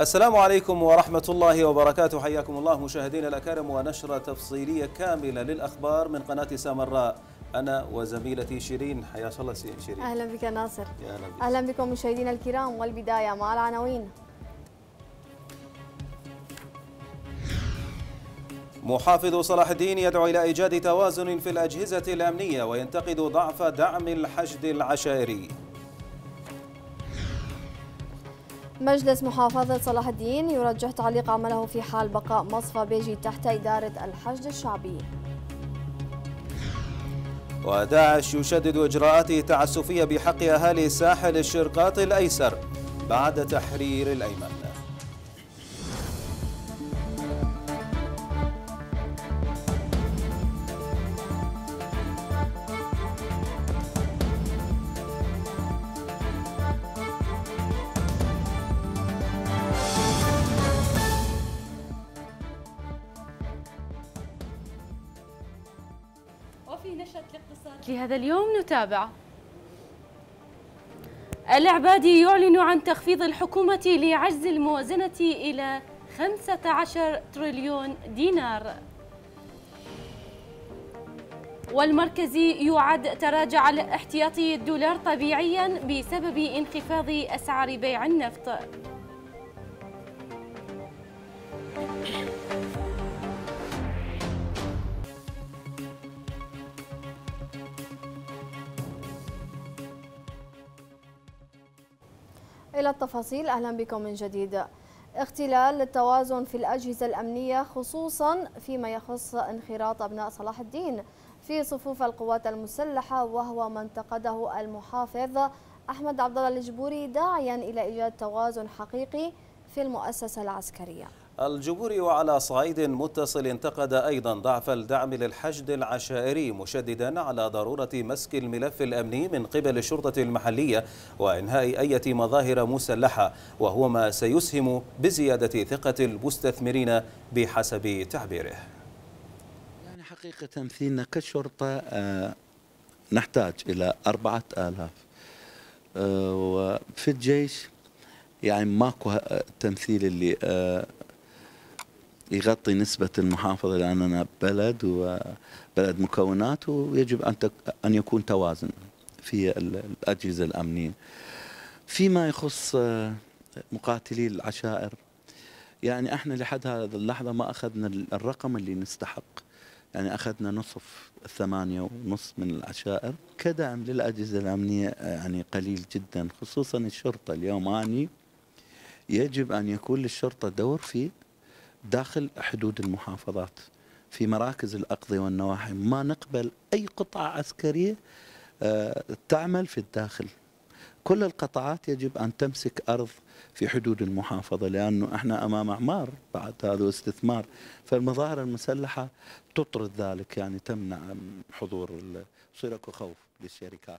السلام عليكم ورحمة الله وبركاته. حياكم الله مشاهدينا الأكارم ونشرة تفصيلية كاملة للأخبار من قناة سامراء. أنا وزميلتي شيرين. حياك الله شيرين. أهلا بك ناصر. بك. أهلا بكم مشاهدينا الكرام، والبداية مع العناوين. محافظ صلاح الدين يدعو إلى إيجاد توازن في الأجهزة الأمنية وينتقد ضعف دعم الحشد العشائري. مجلس محافظة صلاح الدين يرجح تعليق عمله في حال بقاء مصفى بيجي تحت إدارة الحشد الشعبي. وداعش يشدد إجراءاته التعسفية بحق أهالي ساحل الشرقاط الأيسر بعد تحرير الأيمن. وفي نشرة الاقتصاد لهذا اليوم نتابع: العبادي يعلن عن تخفيض الحكومة لعجز الموازنة إلى 15 تريليون دينار. والمركزي يعد تراجع احتياطي الدولار طبيعيا بسبب انخفاض أسعار بيع النفط. إلى التفاصيل، أهلا بكم من جديد. اختلال التوازن في الأجهزة الأمنية خصوصا فيما يخص انخراط أبناء صلاح الدين في صفوف القوات المسلحة، وهو ما انتقده المحافظ أحمد عبد الله الجبوري، داعيا إلى إيجاد توازن حقيقي في المؤسسة العسكرية. الجبوري وعلى صعيد متصل انتقد أيضا ضعف الدعم للحشد العشائري، مشددا على ضرورة مسك الملف الأمني من قبل الشرطة المحلية وإنهاء أي مظاهر مسلحة، وهو ما سيسهم بزيادة ثقة المستثمرين بحسب تعبيره. يعني حقيقة تمثيلنا كشرطة نحتاج إلى 4000 وفي الجيش يعني ماكو تمثيل اللي يغطي نسبة المحافظة، لأننا بلد وبلد مكونات، ويجب أن يكون توازن في الأجهزة الأمنية. فيما يخص مقاتلي العشائر، يعني احنا لحد هذه اللحظة ما أخذنا الرقم اللي نستحق، يعني أخذنا نصف 8.5 من العشائر كدعم للأجهزة الأمنية، يعني قليل جدا، خصوصا الشرطة. اليوم أني يجب أن يكون للشرطة دور في داخل حدود المحافظات في مراكز الأقضية والنواحي. ما نقبل أي قطعة عسكرية تعمل في الداخل. كل القطاعات يجب أن تمسك أرض في حدود المحافظة، لأنه احنا أمام أعمار بعد هذا استثمار، فالمظاهر المسلحة تطرد ذلك، يعني تمنع حضور، يصير اكو خوف للشركات.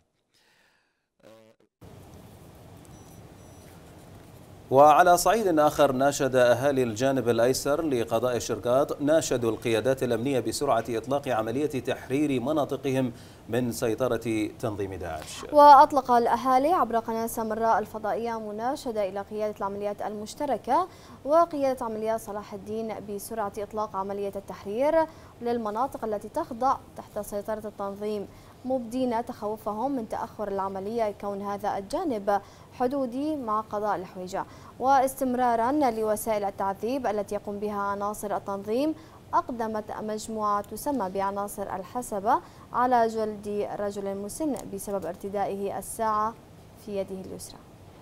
وعلى صعيد آخر، ناشد أهالي الجانب الأيسر لقضاء الشرقاط ناشدوا القيادات الأمنية بسرعة إطلاق عملية تحرير مناطقهم من سيطرة تنظيم داعش. وأطلق الأهالي عبر قناة سامراء الفضائية مناشدة إلى قيادة العمليات المشتركة وقيادة عمليات صلاح الدين بسرعة إطلاق عملية التحرير للمناطق التي تخضع تحت سيطرة التنظيم، مبدين تخوفهم من تأخر العملية كون هذا الجانب حدودي مع قضاء الحويجة، واستمرارا لوسائل التعذيب التي يقوم بها عناصر التنظيم. أقدمت مجموعة تسمى بعناصر الحسبة على جلد رجل مسن بسبب ارتدائه الساعة في يده اليسرى.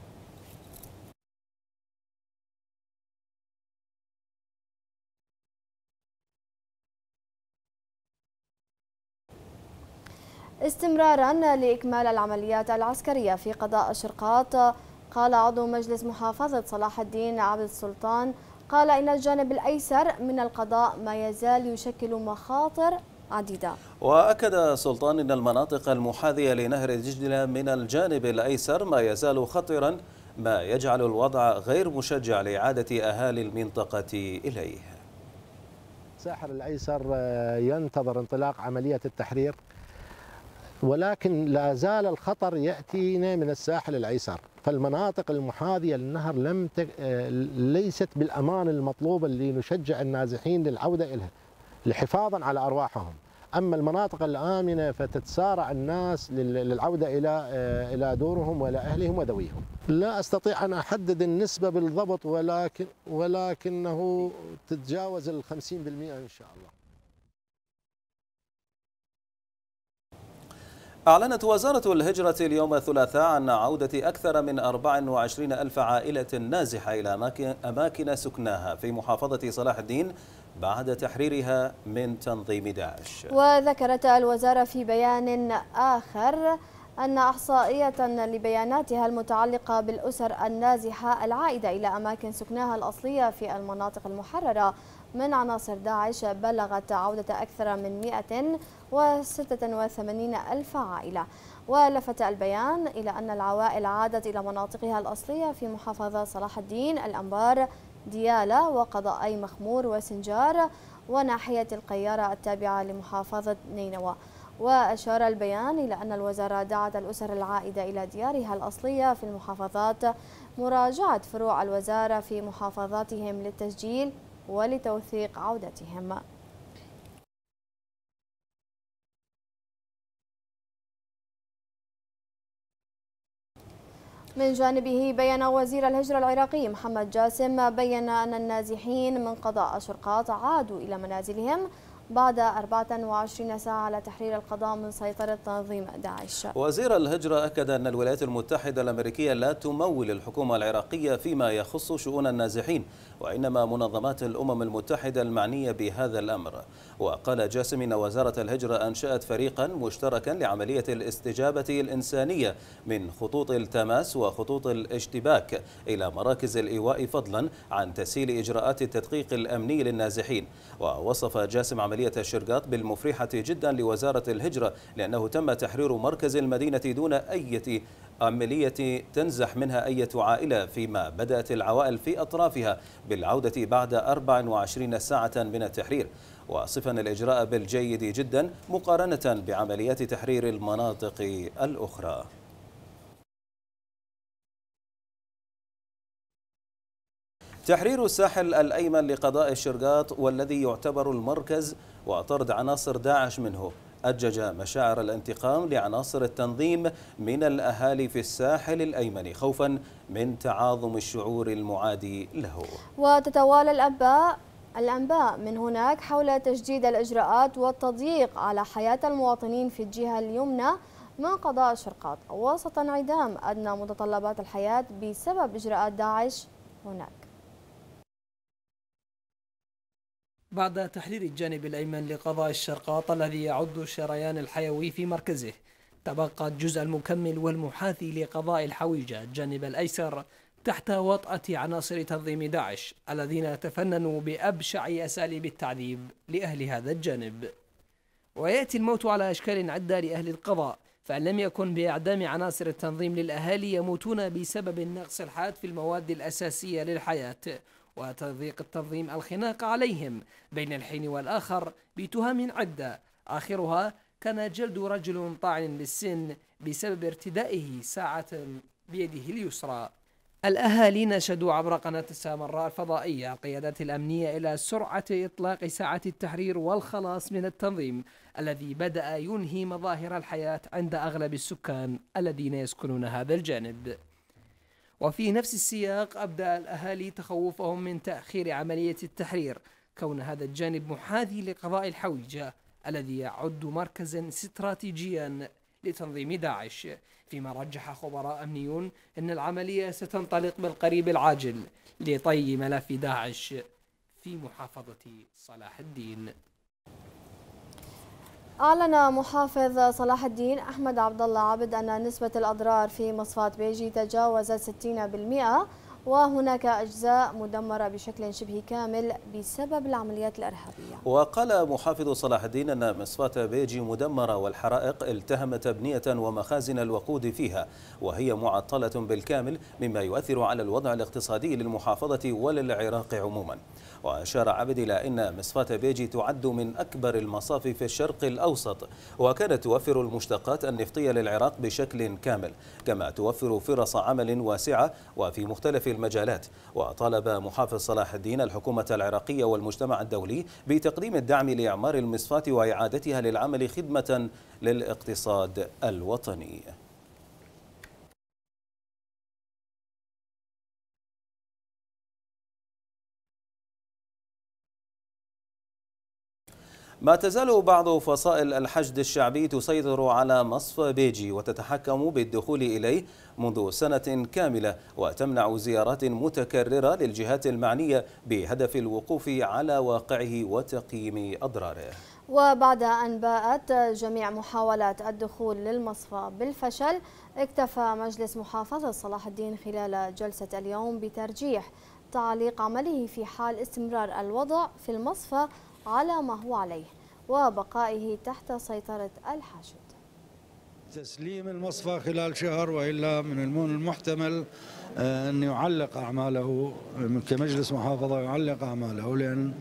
استمرارا لإكمال العمليات العسكرية في قضاء الشرقاط، قال عضو مجلس محافظة صلاح الدين عبد السلطان، قال إن الجانب الأيسر من القضاء ما يزال يشكل مخاطر عديدة. وأكد سلطان أن المناطق المحاذية لنهر دجلة من الجانب الأيسر ما يزال خطرا، ما يجعل الوضع غير مشجع لإعادة أهالي المنطقة إليه. الساحل الأيسر ينتظر انطلاق عملية التحرير، ولكن لا زال الخطر يأتينا من الساحل الأيسر. فالمناطق المحاذية للنهر ليست بالأمان المطلوب اللي نشجع النازحين للعودة إليها لحفاظا على أرواحهم. أما المناطق الآمنة فتتسارع الناس للعودة إلى دورهم وإلى أهلهم وذويهم. لا أستطيع أن أحدد النسبة بالضبط، ولكنه تتجاوز 50% إن شاء الله. أعلنت وزارة الهجرة اليوم الثلاثاء عن عودة أكثر من 24 ألف عائلة نازحة إلى أماكن سكناها في محافظة صلاح الدين بعد تحريرها من تنظيم داعش. وذكرت الوزارة في بيان آخر أن إحصائية لبياناتها المتعلقة بالأسر النازحة العائدة إلى أماكن سكناها الأصلية في المناطق المحررة من عناصر داعش بلغت عودة أكثر من 186 ألف عائلة. ولفت البيان إلى أن العوائل عادت إلى مناطقها الأصلية في محافظة صلاح الدين، الأنبار، ديالى وقضائي مخمور وسنجار وناحية القيارة التابعة لمحافظة نينوى. وأشار البيان إلى أن الوزارة دعت الأسر العائدة إلى ديارها الأصلية في المحافظات مراجعة فروع الوزارة في محافظاتهم للتسجيل ولتوثيق عودتهم. من جانبه بيّن وزير الهجرة العراقي محمد جاسم بيّن أن النازحين من قضاء شرقاط عادوا إلى منازلهم بعد 24 ساعة على تحرير القضاء من سيطرة تنظيم داعش. وزير الهجرة أكد أن الولايات المتحدة الأمريكية لا تمول الحكومة العراقية فيما يخص شؤون النازحين، وإنما منظمات الأمم المتحدة المعنية بهذا الأمر. وقال جاسم إن وزارة الهجرة أنشأت فريقا مشتركا لعملية الاستجابة الإنسانية من خطوط التماس وخطوط الاشتباك إلى مراكز الإيواء، فضلا عن تسهيل إجراءات التدقيق الأمني للنازحين. ووصف جاسم عملية الشرقاط بالمفرحة جدا لوزارة الهجرة لأنه تم تحرير مركز المدينة دون أي عملية تنزح منها أي عائلة، فيما بدأت العوائل في أطرافها بالعودة بعد 24 ساعة من التحرير، وصفا الإجراء بالجيد جدا مقارنة بعمليات تحرير المناطق الأخرى. تحرير الساحل الأيمن لقضاء الشرقاط والذي يعتبر المركز وطرد عناصر داعش منه أجج مشاعر الانتقام لعناصر التنظيم من الأهالي في الساحل الأيمن خوفا من تعاظم الشعور المعادي له. وتتوالى الأنباء من هناك حول تجديد الإجراءات والتضييق على حياة المواطنين في الجهة اليمنى من قضاء الشرقاط وسط انعدام أدنى متطلبات الحياة بسبب إجراءات داعش هناك. بعد تحرير الجانب الأيمن لقضاء الشرقاط الذي يعد الشريان الحيوي في مركزه، تبقى الجزء المكمل والمحاذي لقضاء الحويجة الجانب الأيسر تحت وطأة عناصر تنظيم داعش الذين تفننوا بأبشع أساليب التعذيب لأهل هذا الجانب. ويأتي الموت على أشكال عدة لأهل القضاء، فإن لم يكن بإعدام عناصر التنظيم للأهالي يموتون بسبب النقص الحاد في المواد الأساسية للحياة وتضييق التنظيم الخناق عليهم بين الحين والآخر بتهم عدة، آخرها كان جلد رجل طاعن بالسن بسبب ارتدائه ساعة بيده اليسرى. الأهالي نشدوا عبر قناة السامراء الفضائية القيادات الأمنية إلى سرعة إطلاق ساعة التحرير والخلاص من التنظيم الذي بدأ ينهي مظاهر الحياة عند أغلب السكان الذين يسكنون هذا الجانب. وفي نفس السياق أبدأ الأهالي تخوفهم من تأخير عملية التحرير كون هذا الجانب محاذي لقضاء الحويجة الذي يعد مركزا استراتيجيا لتنظيم داعش، فيما رجح خبراء أمنيون أن العملية ستنطلق بالقريب العاجل لطي ملف داعش في محافظة صلاح الدين. أعلن محافظ صلاح الدين أحمد عبد الله عبد أن نسبة الأضرار في مصفاة بيجي تجاوزت 60%، وهناك أجزاء مدمرة بشكل شبه كامل بسبب العمليات الإرهابية. وقال محافظ صلاح الدين أن مصفاة بيجي مدمرة، والحرائق التهمت أبنية ومخازن الوقود فيها وهي معطلة بالكامل، مما يؤثر على الوضع الاقتصادي للمحافظة وللعراق عموما. وأشار عبد إلى أن مصفاة بيجي تعد من أكبر المصافي في الشرق الأوسط، وكانت توفر المشتقات النفطية للعراق بشكل كامل، كما توفر فرص عمل واسعة وفي مختلف المجالات. وطالب محافظ صلاح الدين الحكومة العراقية والمجتمع الدولي بتقديم الدعم لإعمار المصفاة وإعادتها للعمل خدمة للاقتصاد الوطني. ما تزال بعض فصائل الحشد الشعبي تسيطر على مصفى بيجي وتتحكم بالدخول إليه منذ سنة كاملة، وتمنع زيارات متكررة للجهات المعنية بهدف الوقوف على واقعه وتقييم أضراره. وبعد أن باءت جميع محاولات الدخول للمصفى بالفشل، اكتفى مجلس محافظة صلاح الدين خلال جلسة اليوم بترجيح تعليق عمله في حال استمرار الوضع في المصفى على ما هو عليه وبقائه تحت سيطرة الحشد. تسليم المصفى خلال شهر، وإلا من المحتمل أن يعلق أعماله كمجلس محافظة، يعلق أعماله، لأن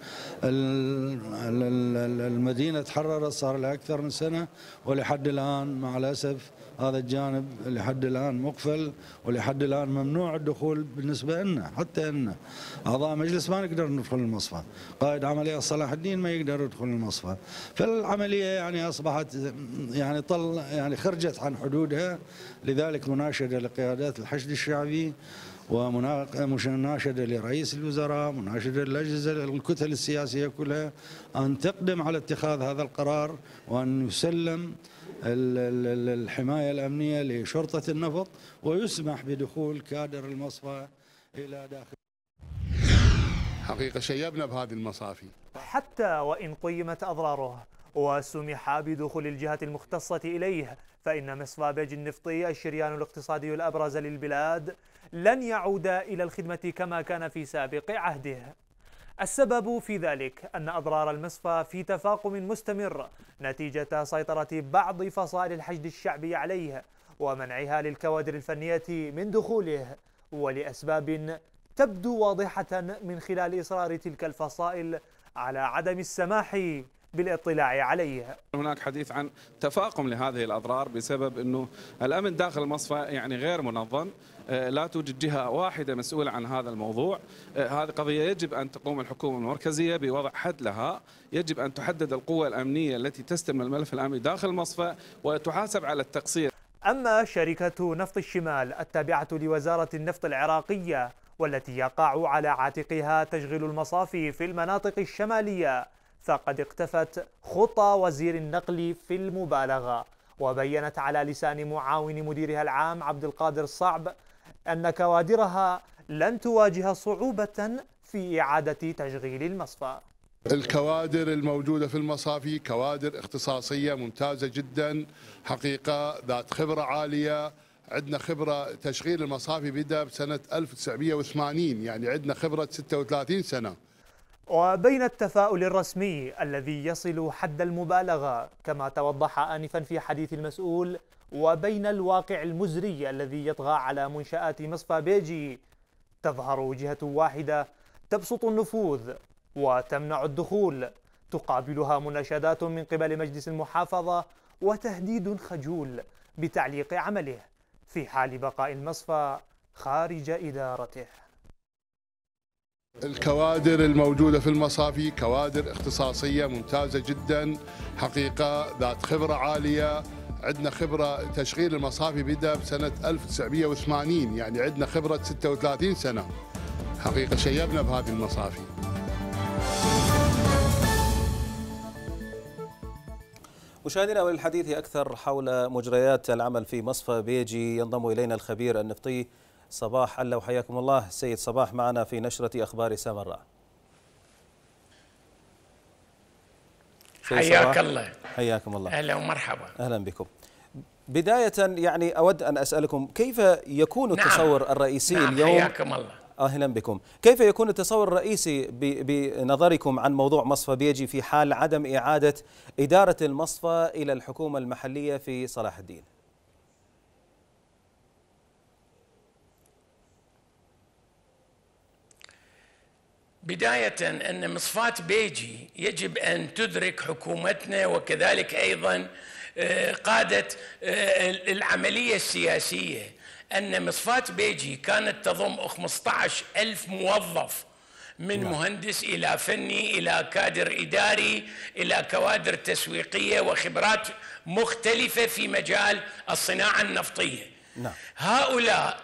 المدينة تحررت صار لها أكثر من سنة، ولحد الآن مع الأسف هذا الجانب لحد الآن مقفل، ولحد الآن ممنوع الدخول بالنسبة لنا. حتى أن أعضاء مجلس ما نقدر ندخل المصفى، قائد عملية صلاح الدين ما يقدر يدخل المصفى. فالعملية يعني أصبحت يعني خرجت عن حدودها. لذلك مناشدة لقيادات الحشد الشعبي، ومناشدة لرئيس الوزراء، مناشدة للأجهزة الكتل السياسية كلها أن تقدم على اتخاذ هذا القرار، وأن يسلم الحماية الأمنية لشرطة النفط، ويسمح بدخول كادر المصفى إلى داخل. حقيقة شيبنا بهذه المصافي. حتى وإن قيمت أضراره وسمح بدخول الجهات المختصة إليه، فإن مصفى بيجي النفطي الشريان الاقتصادي الأبرز للبلاد لن يعود إلى الخدمة كما كان في سابق عهده. السبب في ذلك أن أضرار المصفى في تفاقم مستمر نتيجة سيطرة بعض فصائل الحشد الشعبي عليه ومنعها للكوادر الفنية من دخوله، ولأسباب تبدو واضحة من خلال إصرار تلك الفصائل على عدم السماح بالاطلاع عليه. هناك حديث عن تفاقم لهذه الأضرار بسبب أنه الأمن داخل المصفى يعني غير منظم، لا توجد جهة واحدة مسؤولة عن هذا الموضوع. هذه قضية يجب أن تقوم الحكومة المركزية بوضع حد لها. يجب أن تحدد القوة الأمنية التي تستلم الملف الأمني داخل المصفى وتحاسب على التقصير. أما شركة نفط الشمال التابعة لوزارة النفط العراقية، والتي يقع على عاتقها تشغيل المصافي في المناطق الشمالية، فقد اقتفت خطى وزير النقل في المبالغة، وبينت على لسان معاون مديرها العام عبد القادر الصعب أن كوادرها لن تواجه صعوبة في إعادة تشغيل المصفى. الكوادر الموجودة في المصافي كوادر اختصاصية ممتازة جدا، حقيقة ذات خبرة عالية. عندنا خبرة تشغيل المصافي بدأ بسنة 1980، يعني عندنا خبرة 36 سنة. وبين التفاؤل الرسمي الذي يصل حد المبالغة كما توضح آنفا في حديث المسؤول، وبين الواقع المزري الذي يطغى على منشآت مصفى بيجي، تظهر جهة واحدة تبسط النفوذ وتمنع الدخول، تقابلها مناشدات من قبل مجلس المحافظة وتهديد خجول بتعليق عمله في حال بقاء المصفى خارج إدارته. الكوادر الموجودة في المصافي كوادر اختصاصية ممتازة جدا، حقيقة ذات خبرة عالية. عندنا خبرة تشغيل المصافي بدأ بسنة 1980، يعني عندنا خبرة 36 سنة. حقيقة شيبنا بهذه المصافي. مشاهدينا، وللحديث أكثر حول مجريات العمل في مصفى بيجي ينضم إلينا الخبير النفطي صباح علو. حياكم الله سيد صباح معنا في نشرة أخبار سامراء. حياك الله. حياكم الله. أهلا ومرحبا. أهلا بكم. بداية يعني أود أن أسألكم كيف يكون التصور الرئيسي اليوم حياكم الله أهلا بكم. كيف يكون التصور الرئيسي بنظركم عن موضوع مصفى بيجي في حال عدم إعادة إدارة المصفى إلى الحكومة المحلية في صلاح الدين؟ بداية أن مصفاة بيجي يجب أن تدرك حكومتنا وكذلك أيضا قادة العملية السياسية أن مصفاة بيجي كانت تضم 15,000 موظف، من مهندس إلى فني إلى كادر إداري إلى كوادر تسويقية وخبرات مختلفة في مجال الصناعة النفطية. هؤلاء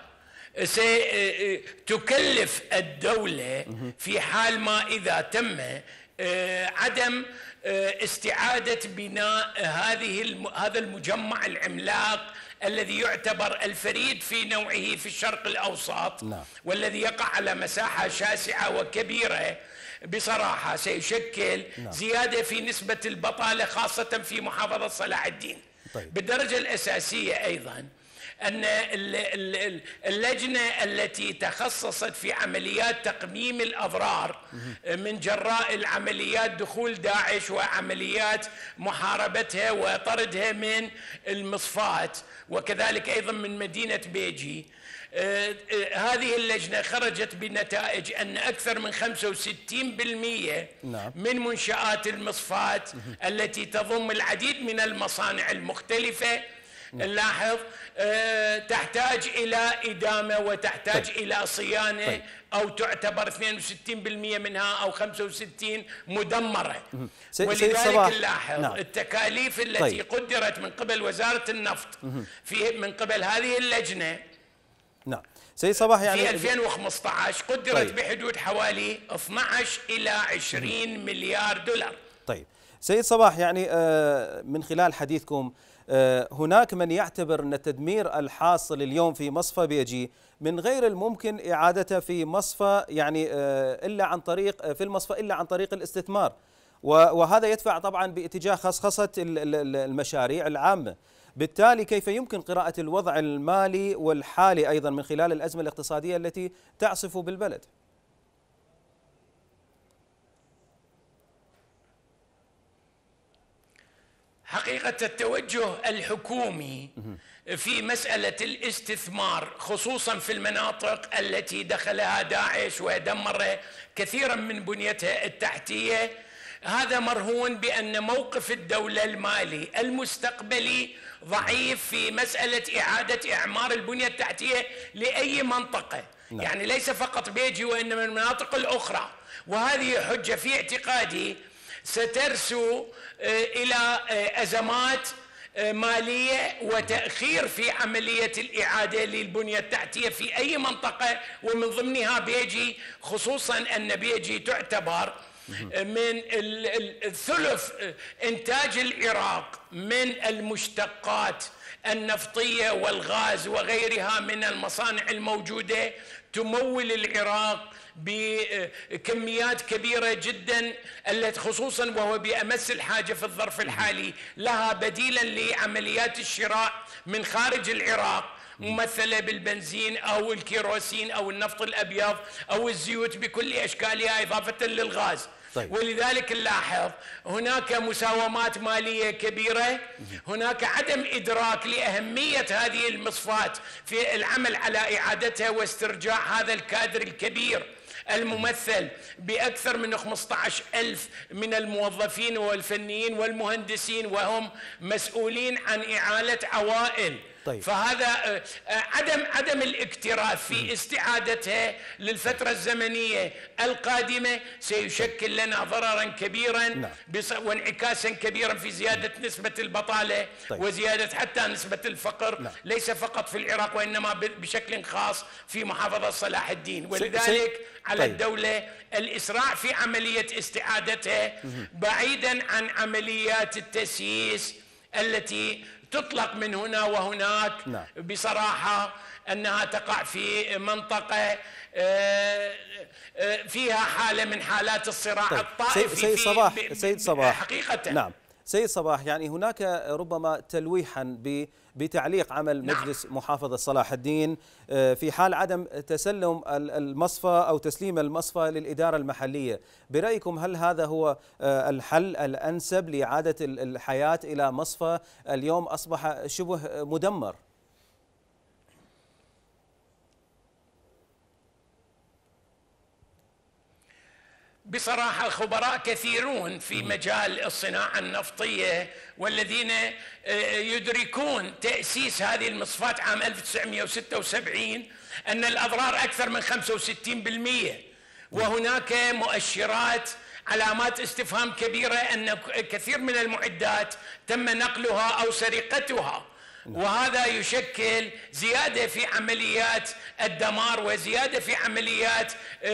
ستكلف الدولة في حال ما إذا تم عدم استعادة بناء هذا المجمع العملاق الذي يعتبر الفريد في نوعه في الشرق الأوسط، والذي يقع على مساحة شاسعة وكبيرة. بصراحة سيشكل زيادة في نسبة البطالة خاصة في محافظة صلاح الدين. بالدرجة الأساسية أيضا أن اللجنة التي تخصصت في عمليات تقميم الأضرار من جراء العمليات دخول داعش وعمليات محاربتها وطردها من المصفات وكذلك أيضا من مدينة بيجي، هذه اللجنة خرجت بنتائج أن أكثر من 65% من منشآت المصفات التي تضم العديد من المصانع المختلفة نلاحظ تحتاج إلى إدامة وتحتاج إلى صيانة أو تعتبر 62% منها أو 65 مدمرة. ولذلك نلاحظ التكاليف التي قدرت من قبل وزارة النفط من قبل هذه اللجنة سيد صباح يعني في 2015 قدرت بحدود حوالي 12 إلى 20 مليار دولار. طيب سيد صباح، يعني من خلال حديثكم هناك من يعتبر أن التدمير الحاصل اليوم في مصفى بيجي من غير الممكن إعادته في مصفى يعني إلا عن طريق في المصفى إلا عن طريق الاستثمار، وهذا يدفع طبعا باتجاه خصخصة المشاريع العامة. بالتالي كيف يمكن قراءة الوضع المالي والحالي أيضا من خلال الأزمة الاقتصادية التي تعصف بالبلد؟ حقيقة التوجه الحكومي في مسألة الاستثمار خصوصا في المناطق التي دخلها داعش ودمر كثيرا من بنيتها التحتية، هذا مرهون بأن موقف الدولة المالي المستقبلي ضعيف في مسألة إعادة إعمار البنية التحتية لأي منطقة. يعني ليس فقط بيجي وإنما المناطق الأخرى، وهذه حجة في اعتقادي سترسو إلى أزمات مالية وتأخير في عملية الإعادة للبنية التحتية في أي منطقة، ومن ضمنها بيجي، خصوصا أن بيجي تعتبر من الثلث إنتاج العراق من المشتقات النفطية والغاز وغيرها من المصانع الموجودة، تمول العراق بكميات كبيرة جدا التي خصوصا وهو بأمس الحاجة في الظرف الحالي لها بديلا لعمليات الشراء من خارج العراق، ممثلة بالبنزين أو الكيروسين أو النفط الأبيض أو الزيوت بكل أشكالها إضافة للغاز. ولذلك نلاحظ هناك مساومات مالية كبيرة، هناك عدم إدراك لأهمية هذه المصفات في العمل على إعادتها واسترجاع هذا الكادر الكبير الممثل بأكثر من 15,000 من الموظفين والفنيين والمهندسين، وهم مسؤولين عن إعالة عوائل. فهذا عدم الاكتراث في استعادتها للفترة الزمنية القادمة سيشكل لنا ضررا كبيرا وانعكاسا كبيرا في زيادة نسبة البطالة وزيادة حتى نسبة الفقر، ليس فقط في العراق وإنما بشكل خاص في محافظة صلاح الدين. ولذلك على الدولة الإسراع في عملية استعادتها بعيدا عن عمليات التسييس التي تطلق من هنا وهناك. بصراحة أنها تقع في منطقة فيها حالة من حالات الصراع الطائفي. سيد صباح حقيقة. نعم، سيد صباح، يعني هناك ربما تلويحا بتعليق عمل مجلس محافظة صلاح الدين في حال عدم تسلم المصفى أو تسليم المصفى للإدارة المحلية. برأيكم هل هذا هو الحل الأنسب لإعادة الحياة إلى مصفى اليوم أصبح شبه مدمر؟ بصراحة الخبراء كثيرون في مجال الصناعة النفطية والذين يدركون تأسيس هذه المصفاة عام 1976 أن الأضرار أكثر من 65%، وهناك مؤشرات علامات استفهام كبيرة أن كثير من المعدات تم نقلها أو سرقتها، وهذا يشكل زيادة في عمليات الدمار وزيادة في عمليات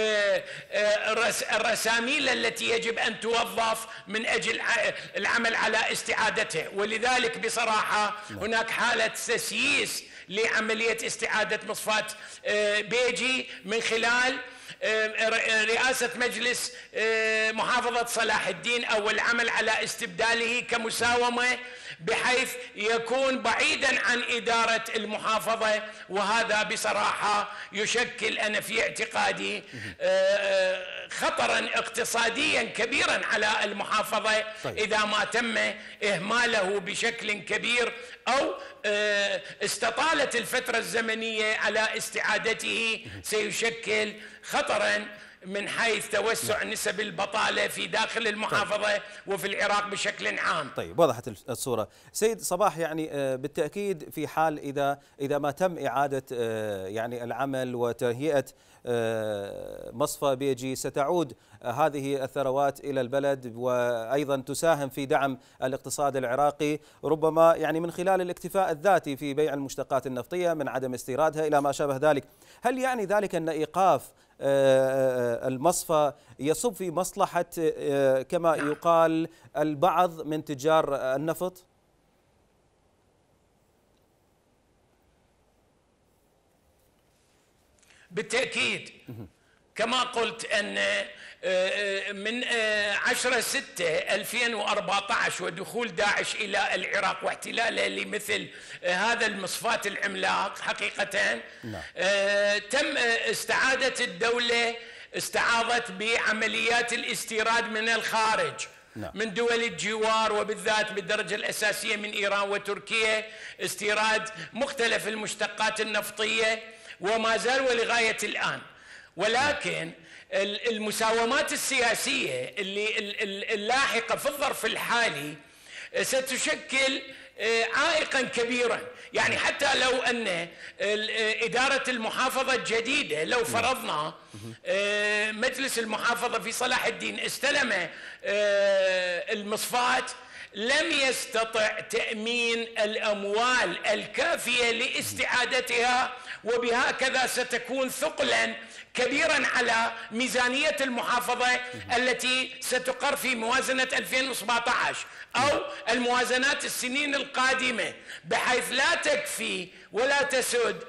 الرساميل التي يجب أن توظف من أجل العمل على استعادتها. ولذلك بصراحة هناك حالة تسييس لعملية استعادة مصفاة بيجي من خلال رئاسة مجلس محافظة صلاح الدين أو العمل على استبداله كمساومة بحيث يكون بعيدا عن إدارة المحافظة، وهذا بصراحة يشكل أنا في اعتقادي خطرا اقتصاديا كبيرا على المحافظة إذا ما تم إهماله بشكل كبير أو استطالت الفترة الزمنية على استعادته، سيشكل خطرا من حيث توسع نسب البطالة في داخل المحافظة وفي العراق بشكل عام. طيب، وضحت الصورة. سيد صباح، يعني بالتأكيد في حال إذا ما تم إعادة يعني العمل وتهيئة مصفى بيجي ستعود هذه الثروات إلى البلد وأيضا تساهم في دعم الاقتصاد العراقي، ربما يعني من خلال الاكتفاء الذاتي في بيع المشتقات النفطية من عدم استيرادها إلى ما شابه ذلك. هل يعني ذلك أن إيقاف المصفى يصب في مصلحة كما يقال البعض من تجار النفط؟ بالتأكيد، كما قلت أن من 10/6/2014 ودخول داعش إلى العراق واحتلاله لمثل هذا المصفاة العملاق حقيقة تم استعادة الدولة، استعاضت بعمليات الاستيراد من الخارج من دول الجوار وبالذات بالدرجة الأساسية من إيران وتركيا، استيراد مختلف المشتقات النفطية وما زال ولغاية الآن. ولكن المساومات السياسية اللاحقة في الظرف الحالي ستشكل عائقا كبيرا. يعني حتى لو أن إدارة المحافظة الجديدة، لو فرضنا مجلس المحافظة في صلاح الدين استلم المصفاة، لم يستطع تأمين الأموال الكافية لاستعادتها، وبهكذا ستكون ثقلا كبيرا على ميزانية المحافظة التي ستقر في موازنة 2017 أو الموازنات السنين القادمة، بحيث لا تكفي ولا تسد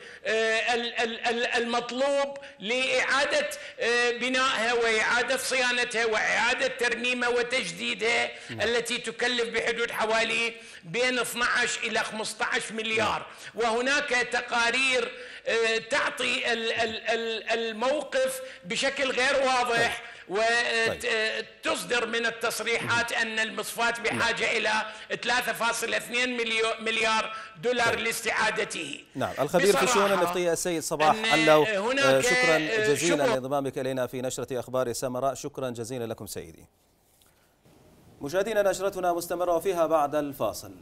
المطلوب لإعادة بنائها وإعادة صيانتها وإعادة ترميمها وتجديدها التي تكلف بحدود حوالي بين 12 إلى 15 مليار. وهناك تقارير تعطي الموقف بشكل غير واضح وتصدر من التصريحات أن المصفاة بحاجة إلى 3.2 مليار دولار لاستعادته. نعم، الخبير في الشؤون النفطية السيد صباح علو، شكرا جزيلا لانضمامك إلينا في نشرة أخبار سمراء. شكرا جزيلا لكم سيدي. مشاهدينا، نشرتنا مستمرة وفيها بعد الفاصل.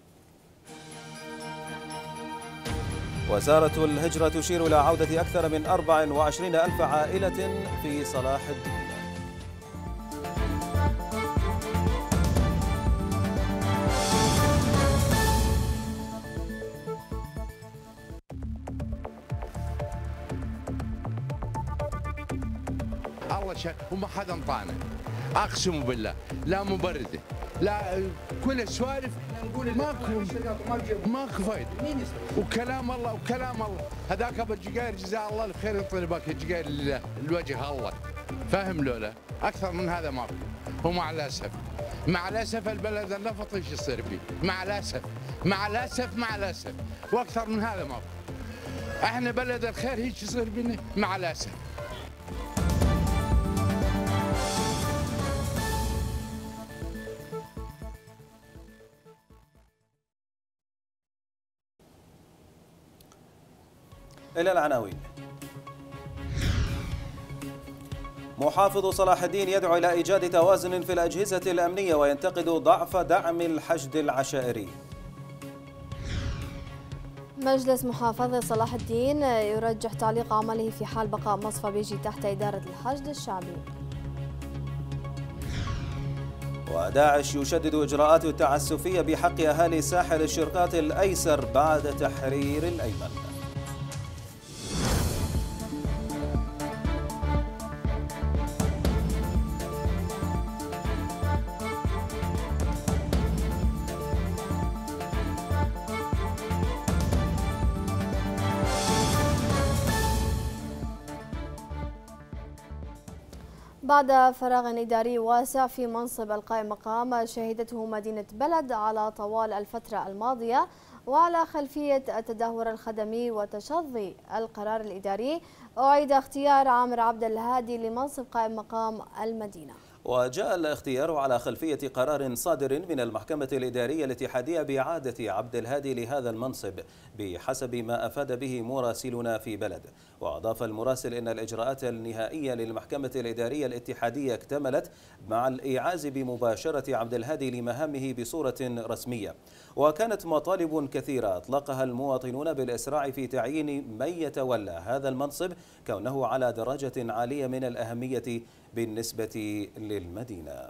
وزارة الهجرة تشير إلى عودة أكثر من 24,000 عائلة في صلاح الدين. الله وما حدا انطانا، اقسم بالله، لا مبرده لا كل السوالف، ماكو فايده، وكلام الله وكلام الله. هذاك ابو الجقاير جزاه الله الخير يعطيني باك الجقاير لله لوجه الله، فاهم لولا اكثر من هذا ماكو. مع الاسف البلد النفط ايش يصير فيه؟ مع الاسف واكثر من هذا ما في. احنا بلد الخير هيك يصير بينا مع الاسف. إلى العناوين. محافظ صلاح الدين يدعو إلى إيجاد توازن في الأجهزة الأمنية وينتقد ضعف دعم الحشد العشائري. مجلس محافظة صلاح الدين يرجح تعليق عمله في حال بقاء مصفى بيجي تحت إدارة الحشد الشعبي. وداعش يشدد إجراءات التعسفية بحق أهالي ساحل الشرقات الأيسر بعد تحرير الأيمن. بعد فراغ إداري واسع في منصب القائم مقام شهدته مدينة بلد على طوال الفترة الماضية وعلى خلفية التدهور الخدمي وتشظي القرار الإداري، أعيد اختيار عامر عبد الهادي لمنصب قائم مقام المدينة. وجاء الاختيار على خلفية قرار صادر من المحكمة الإدارية الاتحادية بإعادة عبد الهادي لهذا المنصب بحسب ما أفاد به مراسلنا في بلد. وأضاف المراسل إن الإجراءات النهائية للمحكمة الإدارية الاتحادية اكتملت مع الإيعاز بمباشرة عبد الهادي لمهامه بصورة رسمية. وكانت مطالب كثيرة أطلقها المواطنون بالإسراع في تعيين من يتولى هذا المنصب كونه على درجة عالية من الأهمية بالنسبة للمدينة.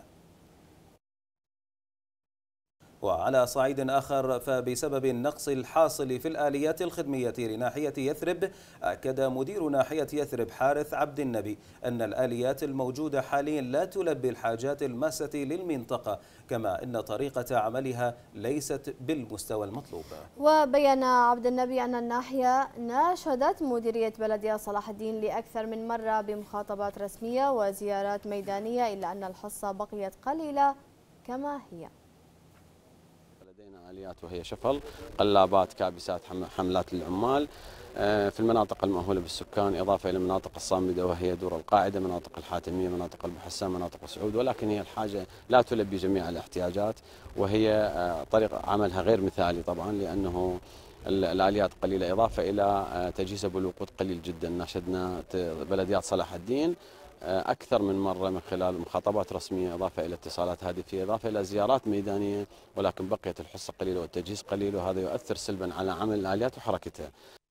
وعلى صعيد آخر، فبسبب النقص الحاصل في الآليات الخدمية لناحية يثرب، أكد مدير ناحية يثرب حارث عبد النبي أن الآليات الموجودة حاليا لا تلبي الحاجات الماسة للمنطقة، كما أن طريقة عملها ليست بالمستوى المطلوب. وبين عبد النبي أن الناحية ناشدت مديرية بلدية صلاح الدين لأكثر من مرة بمخاطبات رسمية وزيارات ميدانية، إلا أن الحصة بقيت قليلة كما هي. لدينا آليات وهي شفل، قلابات، كابسات، حملات للعمال في المناطق المأهولة بالسكان، إضافة إلى المناطق الصامدة وهي دور القاعدة، مناطق الحاتمية، مناطق البحسان، مناطق سعود، ولكن هي الحاجة لا تلبي جميع الاحتياجات، وهي طريقة عملها غير مثالي طبعا لأنه الآليات قليلة، إضافة إلى تجهيزها بالوقود قليل جدا. ناشدنا بلديات صلاح الدين أكثر من مرة من خلال مخاطبات رسمية، إضافة إلى اتصالات هاتفية، إضافة إلى زيارات ميدانية، ولكن بقيت الحصة قليلة والتجهيز قليل، وهذا يؤثر سلبا على عمل الآليات وحركتها.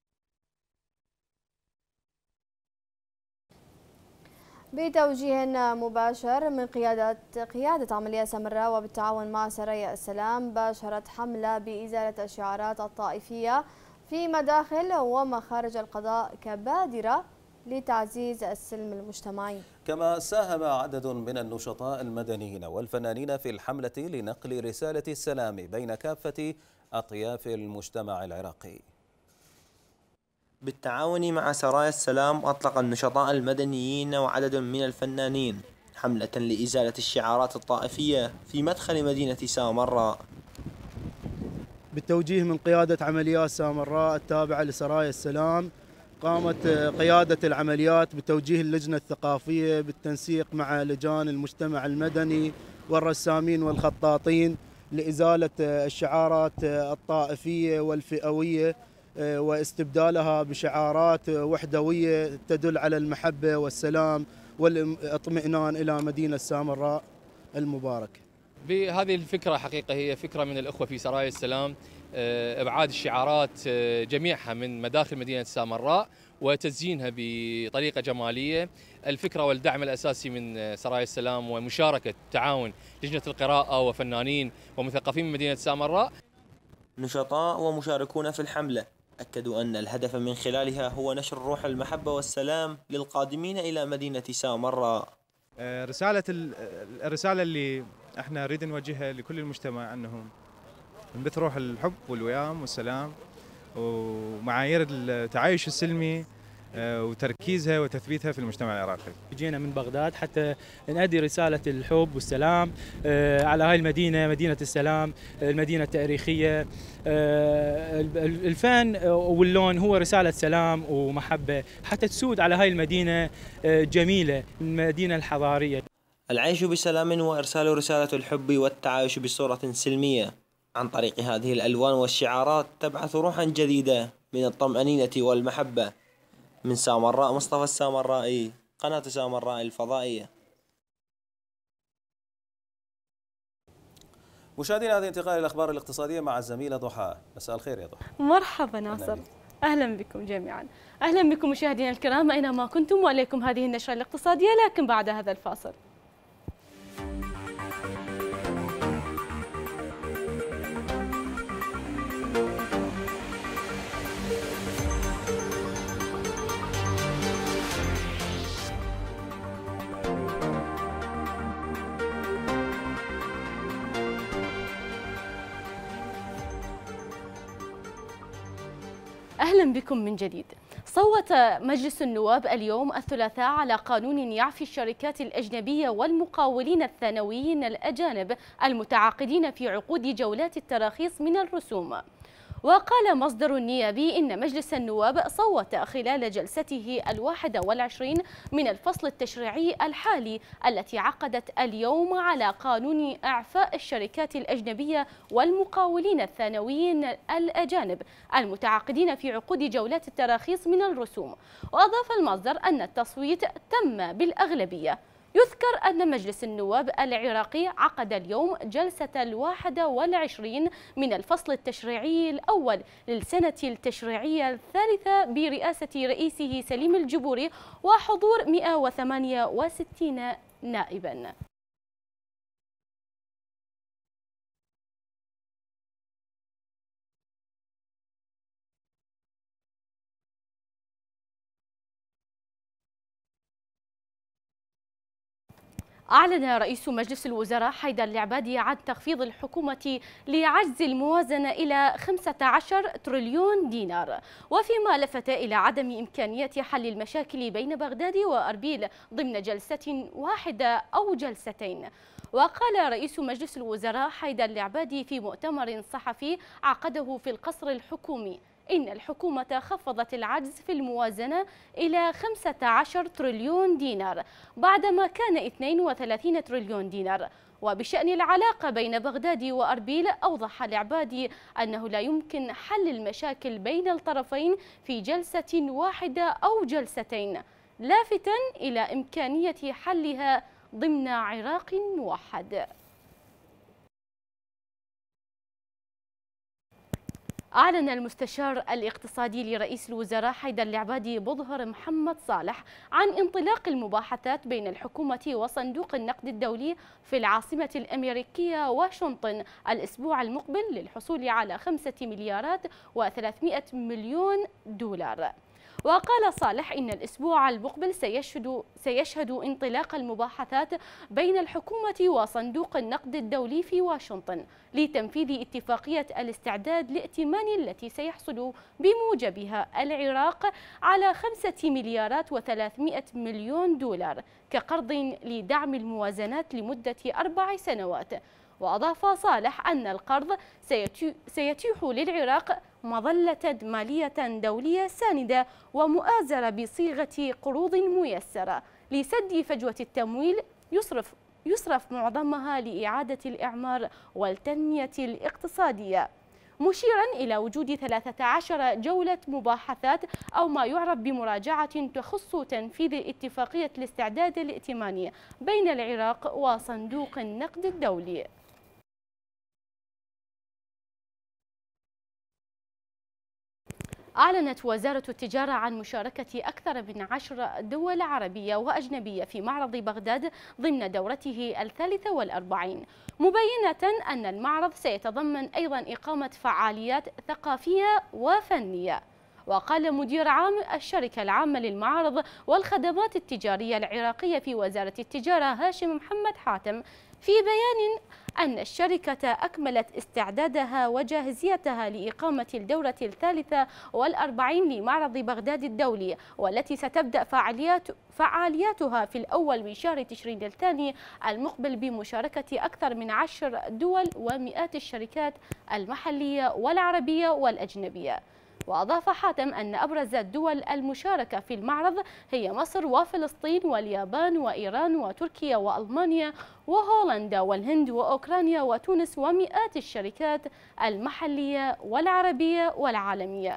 بتوجيه مباشر من قيادة عملية سمراء وبالتعاون مع سرايا السلام، باشرت حملة بإزالة الشعارات الطائفية في مداخل ومخارج القضاء كبادرة لتعزيز السلم المجتمعي. كما ساهم عدد من النشطاء المدنيين والفنانين في الحملة لنقل رسالة السلام بين كافة أطياف المجتمع العراقي. بالتعاون مع سرايا السلام، أطلق النشطاء المدنيين وعدد من الفنانين حملة لإزالة الشعارات الطائفية في مدخل مدينة سامراء. بالتوجيه من قيادة عمليات سامراء التابعة لسرايا السلام، قامت قيادة العمليات بتوجيه اللجنة الثقافية بالتنسيق مع لجان المجتمع المدني والرسامين والخطاطين لإزالة الشعارات الطائفية والفئوية واستبدالها بشعارات وحدوية تدل على المحبة والسلام والاطمئنان إلى مدينة سامراء المباركة. بهذه الفكرة حقيقة هي فكرة من الأخوة في سرايا السلام، إبعاد الشعارات جميعها من مداخل مدينة سامراء وتزيينها بطريقة جمالية. الفكرة والدعم الأساسي من سرايا السلام ومشاركة تعاون لجنة القراءة وفنانين ومثقفين من مدينة سامراء. نشطاء ومشاركون في الحملة أكدوا أن الهدف من خلالها هو نشر روح المحبة والسلام للقادمين إلى مدينة سامراء. الرسالة اللي احنا نريد نوجهها لكل المجتمع أنهم نبث روح الحب والوئام والسلام ومعايير التعايش السلمي وتركيزها وتثبيتها في المجتمع العراقي. جينا من بغداد حتى نؤدي رسالة الحب والسلام على هاي المدينة، مدينة السلام، المدينة التاريخية. الفن واللون هو رسالة سلام ومحبة حتى تسود على هاي المدينة جميلة، المدينة الحضارية. العيش بسلام وإرسال رسالة الحب والتعايش بصورة سلمية عن طريق هذه الألوان والشعارات تبعث روحا جديدة من الطمأنينة والمحبة. من سامراء، مصطفى السامرائي، قناة سامراء الفضائية. مشاهدينا، هذه انتقال الأخبار الاقتصادية مع الزميلة ضحى. مساء الخير يا ضحى. مرحبا ناصر، أهلا بكم جميعا. أهلا بكم مشاهدينا الكرام أينما كنتم، وإليكم هذه النشرة الاقتصادية، لكن بعد هذا الفاصل. أهلا بكم من جديد. صوت مجلس النواب اليوم الثلاثاء على قانون يعفي الشركات الأجنبية والمقاولين الثانويين الأجانب المتعاقدين في عقود جولات التراخيص من الرسوم. وقال مصدر نيابي إن مجلس النواب صوت خلال جلسته 21 من الفصل التشريعي الحالي التي عقدت اليوم على قانون إعفاء الشركات الأجنبية والمقاولين الثانويين الأجانب المتعاقدين في عقود جولات التراخيص من الرسوم. وأضاف المصدر أن التصويت تم بالأغلبية. يذكر أن مجلس النواب العراقي عقد اليوم جلسة 21 من الفصل التشريعي الأول للسنة التشريعية الثالثة برئاسة رئيسه سليم الجبوري وحضور 168 نائباً. أعلن رئيس مجلس الوزراء حيدر العبادي عن تخفيض الحكومة لعجز الموازنة إلى 15 تريليون دينار، وفيما لفت إلى عدم إمكانية حل المشاكل بين بغداد وأربيل ضمن جلسة واحدة أو جلستين. وقال رئيس مجلس الوزراء حيدر العبادي في مؤتمر صحفي عقده في القصر الحكومي إن الحكومة خفضت العجز في الموازنة إلى 15 تريليون دينار بعدما كان 32 تريليون دينار. وبشأن العلاقة بين بغداد وأربيل، أوضح العبادي أنه لا يمكن حل المشاكل بين الطرفين في جلسة واحدة أو جلستين، لافتا إلى إمكانية حلها ضمن عراق موحد. أعلن المستشار الاقتصادي لرئيس الوزراء حيدر العبادي بظهر محمد صالح عن انطلاق المباحثات بين الحكومة وصندوق النقد الدولي في العاصمة الأمريكية واشنطن الأسبوع المقبل للحصول على 5 مليارات و300 مليون دولار. وقال صالح إن الأسبوع المقبل سيشهد انطلاق المباحثات بين الحكومة وصندوق النقد الدولي في واشنطن لتنفيذ اتفاقية الاستعداد الائتماني التي سيحصل بموجبها العراق على 5 مليارات و300 مليون دولار كقرض لدعم الموازنات لمدة 4 سنوات. وأضاف صالح أن القرض سيتيح للعراق مظلة مالية دولية ساندة ومؤازرة بصيغة قروض ميسرة لسد فجوة التمويل يصرف معظمها لإعادة الإعمار والتنمية الاقتصادية، مشيرا إلى وجود 13 جولة مباحثات أو ما يعرف بمراجعة تخص تنفيذ اتفاقية الاستعداد الائتماني بين العراق وصندوق النقد الدولي. أعلنت وزارة التجارة عن مشاركة أكثر من 10 دول عربية وأجنبية في معرض بغداد ضمن دورته 43، مبينة أن المعرض سيتضمن أيضا إقامة فعاليات ثقافية وفنية. وقال مدير عام الشركة العامة للمعارض والخدمات التجارية العراقية في وزارة التجارة هاشم محمد حاتم في بيان أن الشركة أكملت استعدادها وجاهزيتها لإقامة الدورة 43 لمعرض بغداد الدولي، والتي ستبدأ فعالياتها في الأول من شهر تشرين الثاني المقبل بمشاركة أكثر من 10 دول ومئات الشركات المحلية والعربية والأجنبية. وأضاف حاتم أن أبرز الدول المشاركة في المعرض هي مصر وفلسطين واليابان وإيران وتركيا وألمانيا وهولندا والهند وأوكرانيا وتونس ومئات الشركات المحلية والعربية والعالمية.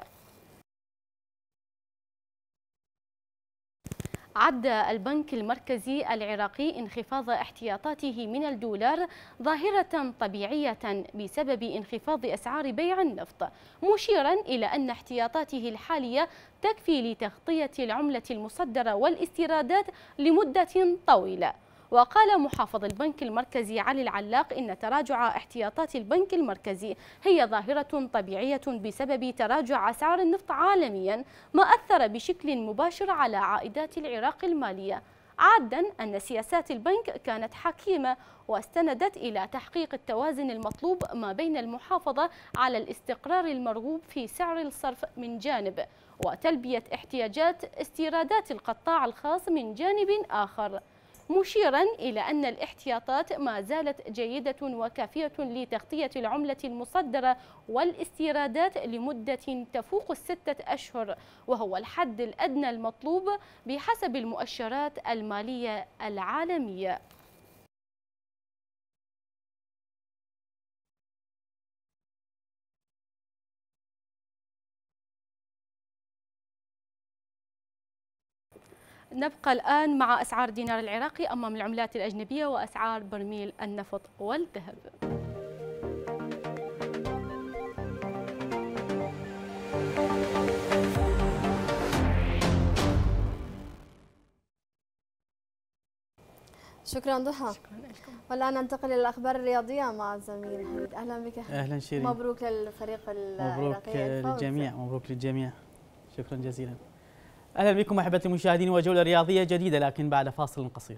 عد البنك المركزي العراقي انخفاض احتياطاته من الدولار ظاهرة طبيعية بسبب انخفاض أسعار بيع النفط، مشيرا إلى أن احتياطاته الحالية تكفي لتغطية العملة المصدرة والاستيرادات لمدة طويلة. وقال محافظ البنك المركزي علي العلاق إن تراجع احتياطات البنك المركزي هي ظاهرة طبيعية بسبب تراجع أسعار النفط عالميا، ما أثر بشكل مباشر على عائدات العراق المالية، عادا أن سياسات البنك كانت حكيمة واستندت إلى تحقيق التوازن المطلوب ما بين المحافظة على الاستقرار المرغوب في سعر الصرف من جانب، وتلبية احتياجات استيرادات القطاع الخاص من جانب آخر، مشيرا إلى أن الاحتياطات ما زالت جيدة وكافية لتغطية العملة المصدرة والاستيرادات لمدة تفوق 6 أشهر، وهو الحد الأدنى المطلوب بحسب المؤشرات المالية العالمية. نبقى الآن مع أسعار الدينار العراقي أمام العملات الأجنبية وأسعار برميل النفط والذهب. شكرا ضحى. والآن ننتقل إلى الأخبار الرياضية مع الزميل حميد. أهلا بك. أهلا شيرين. مبروك للفريق العراقي. مبروك للجميع. مبروك للجميع. شكرا جزيلا. أهلا بكم أحبتي المشاهدين وجولة رياضية جديدة لكن بعد فاصل قصير.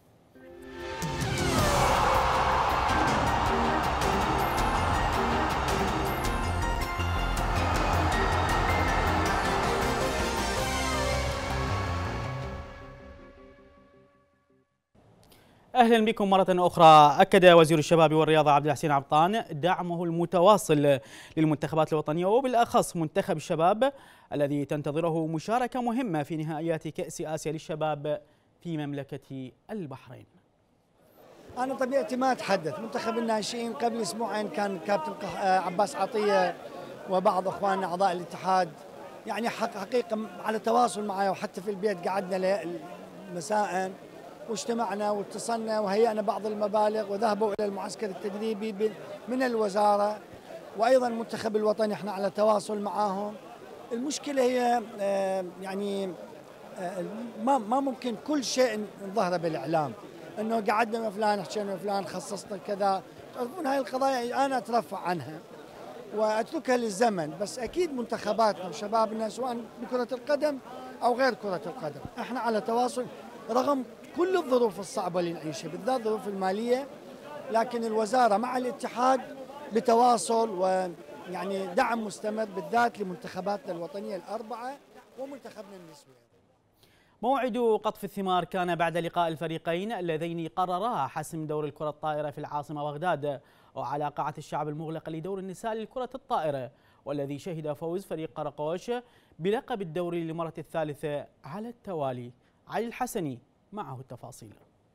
أهلا بكم مرة أخرى. أكد وزير الشباب والرياضة عبد الحسين عبطان دعمه المتواصل للمنتخبات الوطنية وبالأخص منتخب الشباب الذي تنتظره مشاركة مهمة في نهائيات كأس آسيا للشباب في مملكة البحرين. أنا طبيعتي ما أتحدث. منتخب الناشئين قبل أسبوعين كان كابتن عباس عطية وبعض أخواننا أعضاء الاتحاد يعني حقيقة على تواصل معي، وحتى في البيت قعدنا مساء واجتمعنا واتصلنا وهيئنا بعض المبالغ وذهبوا إلى المعسكر التدريبي من الوزارة، وأيضا المنتخب الوطني احنا على تواصل معاهم. المشكلة هي يعني ما ممكن كل شيء نظهره بالإعلام، انه قعدنا مع فلان حكينا مع فلان خصصنا كذا. تعرفون هاي القضايا انا اترفع عنها واتركها للزمن، بس اكيد منتخباتنا وشبابنا سواء بكرة القدم او غير كرة القدم احنا على تواصل رغم كل الظروف الصعبة اللي نعيشها، بالذات الظروف المالية، لكن الوزارة مع الاتحاد بتواصل ويعني دعم مستمر بالذات لمنتخباتنا الوطنية الأربعة ومنتخبنا النسوي. موعد قطف الثمار كان بعد لقاء الفريقين اللذين قررا حسم دور الكرة الطائرة في العاصمة بغداد وعلى قاعة الشعب المغلقة لدور النساء للكرة الطائرة، والذي شهد فوز فريق قرقوش بلقب الدوري للمرة الثالثة على التوالي. علي الحسني معه التفاصيل.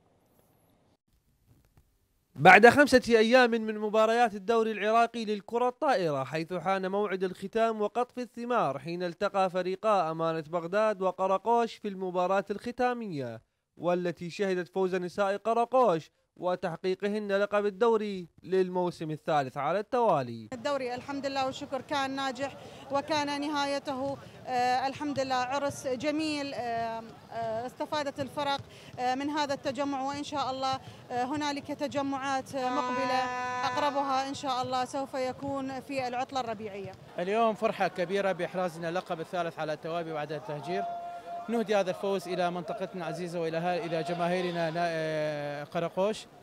بعد 5 أيام من مباريات الدوري العراقي للكرة الطائرة، حيث حان موعد الختام وقطف الثمار حين التقى فريقا أمانة بغداد وقرقوش في المباراة الختامية، والتي شهدت فوز نساء قرقوش وتحقيقهن لقب الدوري للموسم الثالث على التوالي. الدوري الحمد لله والشكر كان ناجح، وكان نهايته الحمد لله عرس جميل. استفادت الفرق من هذا التجمع، وإن شاء الله هنالك تجمعات مقبلة أقربها إن شاء الله سوف يكون في العطلة الربيعية. اليوم فرحة كبيرة بإحرازنا اللقب الثالث على التوالي بعد التهجير. نهدي هذا الفوز إلى منطقتنا العزيزة وإلى جماهيرنا قرقوش.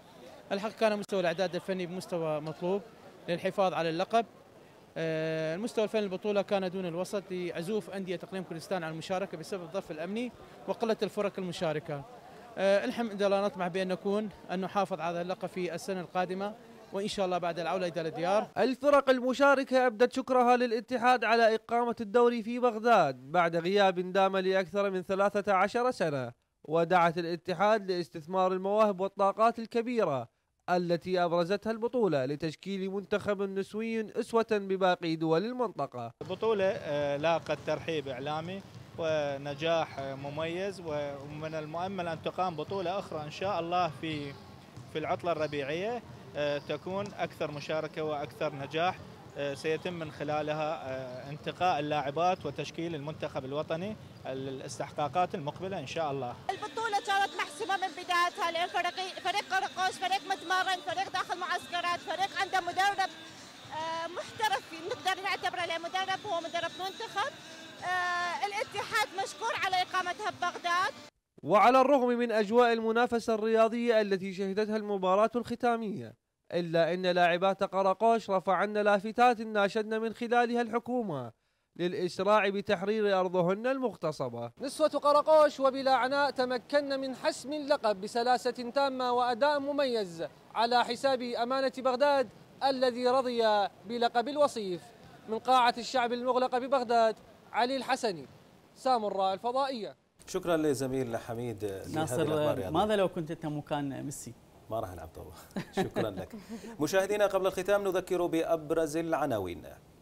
الحقيقة كان مستوى الإعداد الفني بمستوى مطلوب للحفاظ على اللقب. المستوى الفني البطولة كان دون الوسط لعزوف أندية إقليم كردستان عن المشاركة بسبب الظرف الأمني وقلة الفرق المشاركة. الحمد لله نطمح بأن نحافظ على اللقب في السنة القادمة، وإن شاء الله بعد العودة إلى الديار. الفرق المشاركة أبدت شكرها للاتحاد على إقامة الدوري في بغداد بعد غياب دام لأكثر من 13 سنة، ودعت الاتحاد لاستثمار المواهب والطاقات الكبيرة التي أبرزتها البطولة لتشكيل منتخب نسوي أسوة بباقي دول المنطقة. البطولة لاقت ترحيب إعلامي ونجاح مميز، ومن المؤمل أن تقام بطولة أخرى إن شاء الله في العطلة الربيعية تكون أكثر مشاركة وأكثر نجاح، سيتم من خلالها انتقاء اللاعبات وتشكيل المنتخب الوطني الاستحقاقات المقبلة إن شاء الله. البطولة كانت محسومة من بدايتها، لأن فريق قرقوش فريق متمرن، فريق داخل معسكرات، فريق عنده مدرب محترف نقدر نعتبره له مدرب، هو مدرب منتخب. الاتحاد مشكور على إقامتها ببغداد. وعلى الرغم من أجواء المنافسة الرياضية التي شهدتها المباراة الختامية، إلا أن لاعبات قرقوش رفعن لافتات ناشدن من خلالها الحكومة للإسراع بتحرير أرضهن المغتصبة. نسوة قرقوش وبلا عناء تمكن من حسم اللقب بسلاسة تامة وأداء مميز على حساب أمانة بغداد الذي رضي بلقب الوصيف. من قاعة الشعب المغلقة ببغداد، علي الحسني، سامراء الفضائية. شكرا لزميل حميد. ناصر، ماذا لو كنت أنت مكان ميسي؟ ما راح ألعب طبعا. شكرا لك. مشاهدينا، قبل الختام نذكر بأبرز العناوين.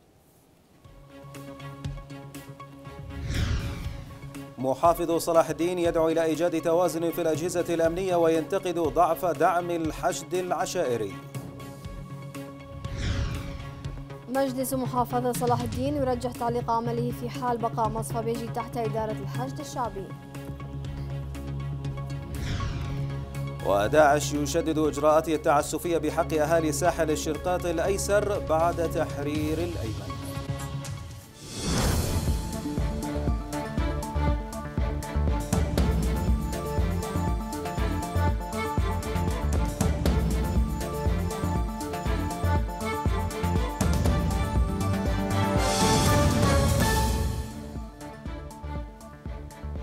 محافظ صلاح الدين يدعو إلى إيجاد توازن في الأجهزة الأمنية وينتقد ضعف دعم الحشد العشائري. مجلس محافظة صلاح الدين يرجح تعليق عمله في حال بقاء مصفى بيجي تحت إدارة الحشد الشعبي. وداعش يشدد إجراءاته التعسفية بحق أهالي ساحل الشرقاط الأيسر بعد تحرير الأيمن.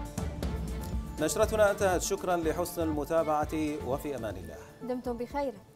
نشرتنا انتهت، شكرا لحسن المتابعة وفي أمان الله. دمتم بخير.